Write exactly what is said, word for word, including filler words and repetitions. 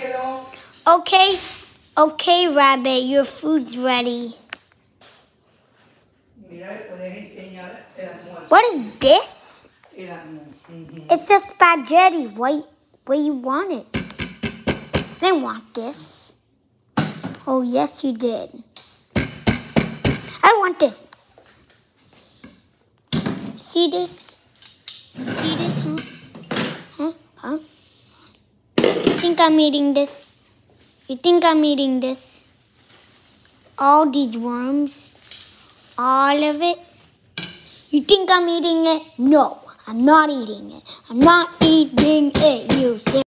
Okay, okay, Rabbit, your food's ready. What is this? It's a spaghetti. Why, why you want it? I didn't want this. Oh, yes, you did. I don't want this. See this? See this, huh? Huh? Huh? You think I'm eating this? You think I'm eating this? All these worms? All of it? You think I'm eating it? No, I'm not eating it. I'm not eating it, you see?